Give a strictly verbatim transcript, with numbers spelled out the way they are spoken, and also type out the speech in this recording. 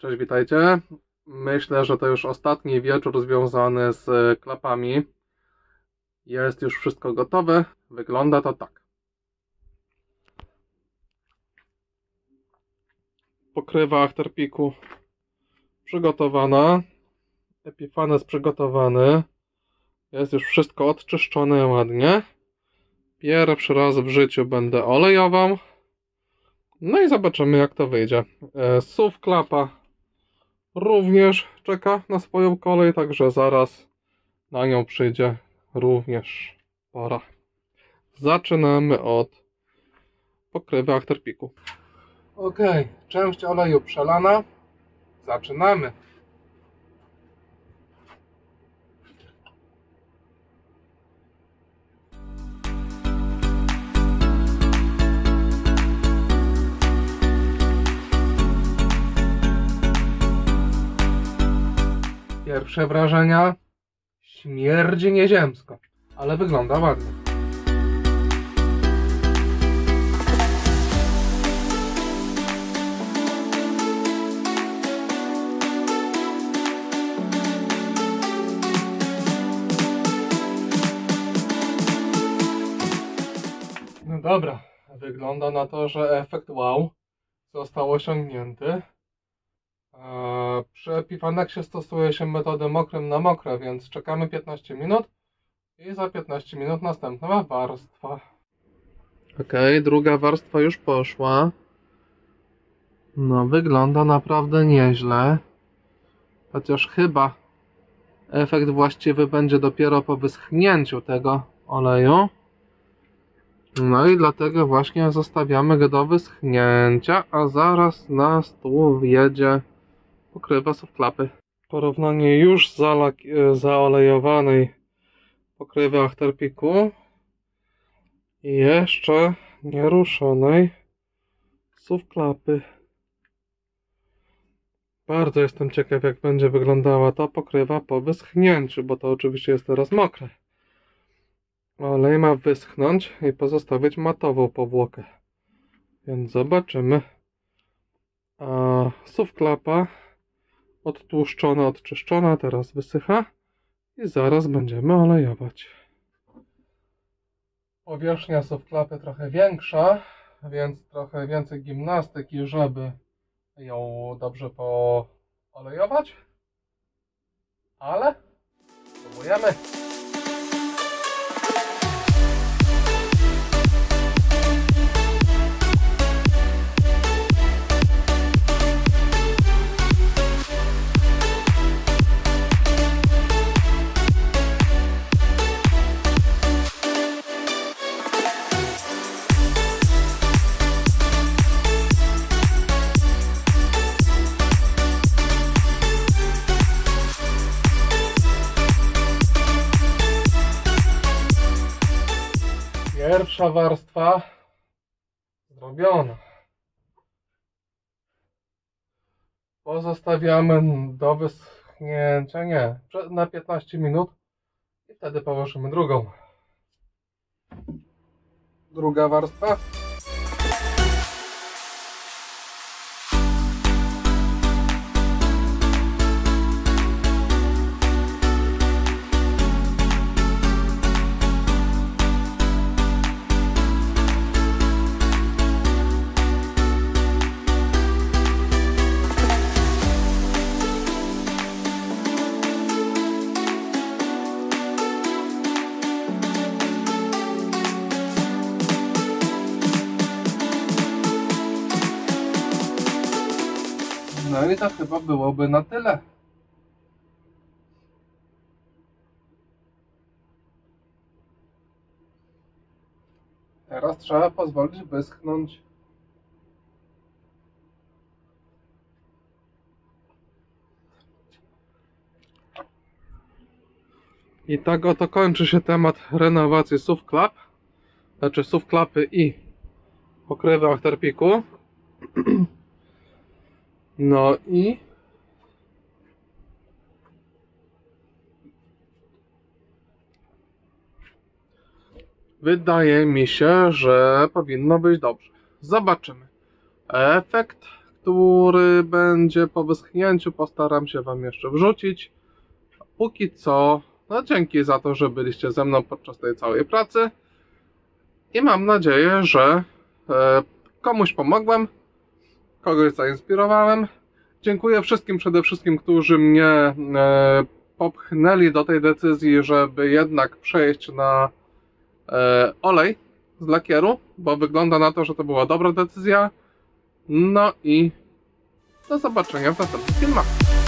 Cześć, witajcie. Myślę, że to już ostatni wieczór związany z klapami. Jest już wszystko gotowe. Wygląda to tak. Pokrywa Afterpiku przygotowana. Epifanes przygotowany. Jest już wszystko odczyszczone ładnie. Pierwszy raz w życiu będę olejował. No i zobaczymy, jak to wyjdzie. S U V klapa również czeka na swoją kolej, także zaraz na nią przyjdzie również pora. Zaczynamy od pokrywy Afterpiku. Ok, część oleju przelana. Zaczynamy. Pierwsze wrażenia? Śmierdzi nieziemsko, ale wygląda ładnie. No dobra, wygląda na to, że efekt wow został osiągnięty. Przy Epifanexie stosuje się metodę mokrym na mokre, więc czekamy piętnaście minut i za piętnaście minut następna warstwa. Ok, druga warstwa już poszła. No, wygląda naprawdę nieźle. Chociaż chyba efekt właściwy będzie dopiero po wyschnięciu tego oleju. No i dlatego właśnie zostawiamy go do wyschnięcia, a zaraz na stół wjedzie pokrywa S U V klapy. Porównanie już zaolejowanej pokrywy Afterpiku i jeszcze nieruszonej S U V klapy. Bardzo jestem ciekaw, jak będzie wyglądała ta pokrywa po wyschnięciu, bo to oczywiście jest teraz mokre. Olej ma wyschnąć i pozostawić matową powłokę. Więc zobaczymy. A S U V klapa odtłuszczona, odczyszczona, teraz wysycha i zaraz będziemy olejować. Powierzchnia S U V klapy trochę większa, więc trochę więcej gimnastyki, żeby ją dobrze poolejować, ale próbujemy. Pierwsza warstwa zrobiona. Pozostawiamy do wyschnięcia, nie, na piętnaście minut i wtedy położymy drugą. Druga warstwa. No i to chyba byłoby na tyle. Teraz trzeba pozwolić wyschnąć. I tak oto kończy się temat renowacji S U V klap. Znaczy S U V klapy i pokrywy Afterpiku. No i wydaje mi się, że powinno być dobrze. Zobaczymy. Efekt, który będzie po wyschnięciu, postaram się Wam jeszcze wrzucić. Póki co, no dzięki za to, że byliście ze mną podczas tej całej pracy i mam nadzieję, że e, komuś pomogłem, kogoś zainspirowałem. Dziękuję wszystkim przede wszystkim, którzy mnie e, popchnęli do tej decyzji, żeby jednak przejść na e, olej z lakieru, bo wygląda na to, że to była dobra decyzja. No i do zobaczenia w następnych filmach.